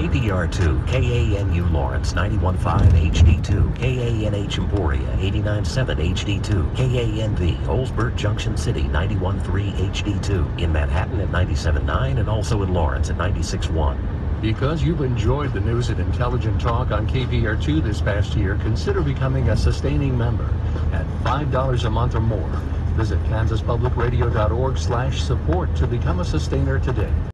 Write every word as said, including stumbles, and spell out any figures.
K P R two, K A N U Lawrence ninety-one point five H D two, K A N H Emporia eighty-nine point seven H D two, K A N V Olsburg Junction City ninety-one point three H D two, in Manhattan at ninety-seven point nine and also in Lawrence at ninety-six point one. Because you've enjoyed the news and intelligent talk on K P R two this past year, consider becoming a sustaining member at five dollars a month or more. Visit kansas public radio dot org slash support to become a sustainer today.